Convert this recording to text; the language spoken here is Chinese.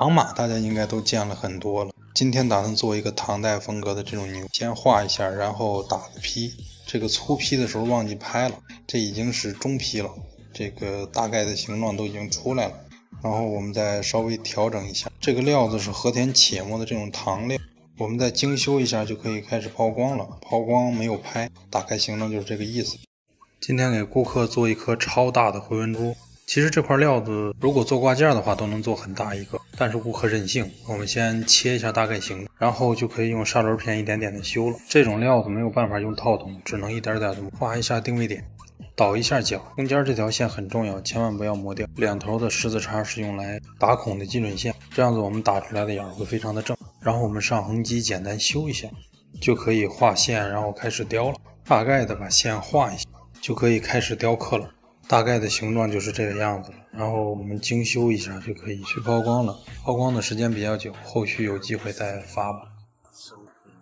唐马大家应该都见了很多了，今天打算做一个唐代风格的这种牛，先画一下，然后打个坯。这个粗坯的时候忘记拍了，这已经是中坯了，这个大概的形状都已经出来了。然后我们再稍微调整一下，这个料子是和田且磨的这种糖料，我们再精修一下就可以开始抛光了。抛光没有拍，大概形状就是这个意思。今天给顾客做一颗超大的回纹珠。其实这块料子如果做挂件的话都能做很大一个，但是顾客任性，我们先切一下大概形，然后就可以用砂轮片一点点的修了。这种料子没有办法用套筒，只能一点点的画一下定位点，倒一下角，中间这条线很重要，千万不要磨掉。两头的十字叉是用来打孔的基准线，这样子我们打出来的眼会非常的正。然后我们上横基简单修一下，就可以画线，然后开始雕了。大概的把线画一下，就可以开始雕刻了。大概的形状就是这个样子了，然后我们精修一下就可以去抛光了。抛光的时间比较久，后续有机会再发吧。